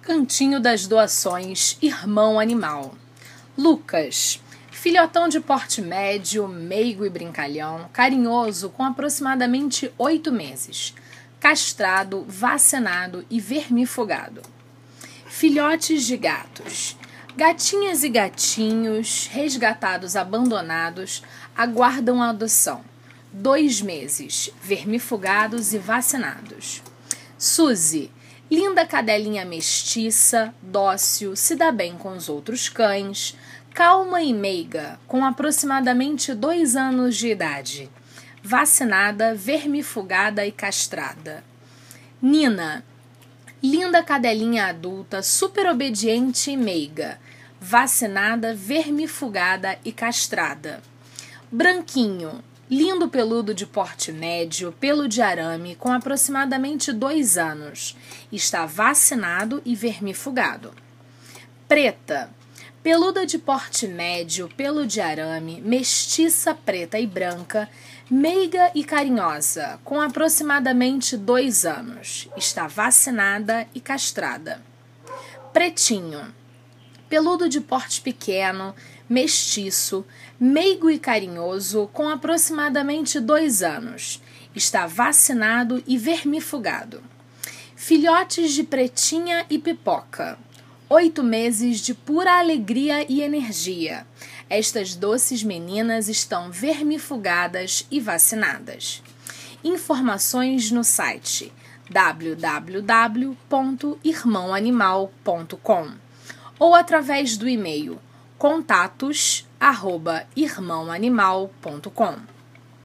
Cantinho das Doações, Irmão Animal. Lucas, filhotão de porte médio, meigo e brincalhão, carinhoso com aproximadamente 8 meses, castrado, vacinado e vermifugado. Filhotes de gatos. Gatinhas e gatinhos, resgatados abandonados, aguardam a adoção. 2 meses, vermifugados e vacinados. Suzy, linda cadelinha mestiça, dócil, se dá bem com os outros cães, calma e meiga, com aproximadamente 2 anos de idade, vacinada, vermifugada e castrada. Nina, linda cadelinha adulta, super obediente e meiga, vacinada, vermifugada e castrada. Branquinho, lindo peludo de porte médio, pelo de arame, com aproximadamente 2 anos, está vacinado e vermifugado. Preta, peluda de porte médio, pelo de arame, mestiça preta e branca, meiga e carinhosa, com aproximadamente 2 anos, está vacinada e castrada. Pretinho, peludo de porte pequeno, mestiço, meigo e carinhoso, com aproximadamente 2 anos, está vacinado e vermifugado. Filhotes de pretinha e pipoca. 8 meses de pura alegria e energia. Estas doces meninas estão vermifugadas e vacinadas. Informações no site www.irmãoanimal.com ou através do e-mail contatos@irmãoanimal.com.